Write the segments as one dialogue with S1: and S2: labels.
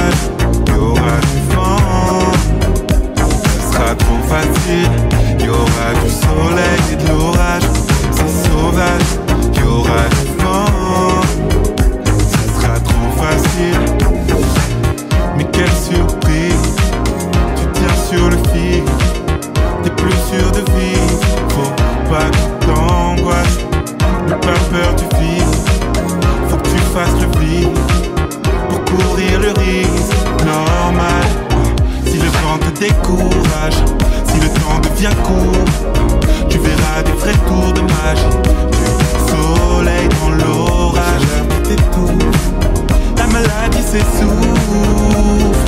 S1: l'orage, il y aura du vent. Ce sera trop facile, il y aura du soleil et de l'orage. C'est sauvage, il y aura du vent. Ce sera trop facile. Mais quelle surprise, tu tires sur le fil. T'es plus sûr de vivre, faut pas que t'angoisses. N'aie pas peur du vide, faut que tu fasses le vide pour courir le risque. Normal, si le vent te décourage, si le temps devient court, tu verras des vrais tours de magie. Du soleil dans l'orage, l'air t'étouffe, la maladie s'essouffle.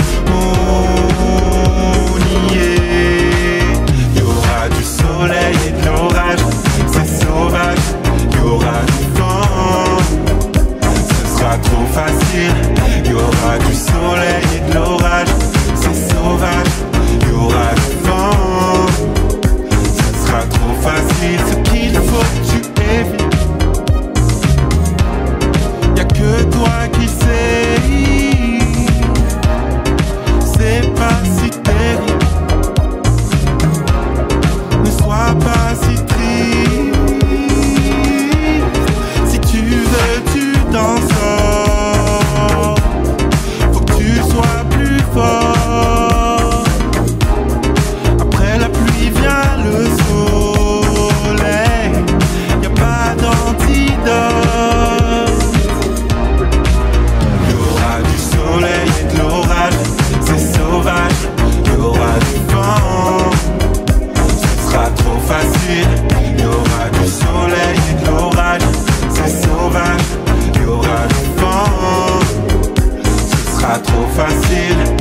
S1: On y est. Il y aura du soleil et de l'orage, c'est sauvage. Il y aura du vent, ce sera trop facile. Il y aura du soleil et de l'orage, c'est sauvage. Il y aura du vent, ce sera trop facile. Ce qu'il faut que tu évites, y'a que toi qui sais. C'est pas si terrible, ne sois pas si triste. Si tu veux, tu t'en sors. Faut que tu sois plus fort. Après la pluie vient le soleil, y'a pas d'antidote. Il y aura du soleil et de l'orage, c'est sauvage. Il y aura du vent, ce sera trop facile. Il y aura du soleil et de l'orage, c'est sauvage. Il y aura du vent, ce sera trop facile.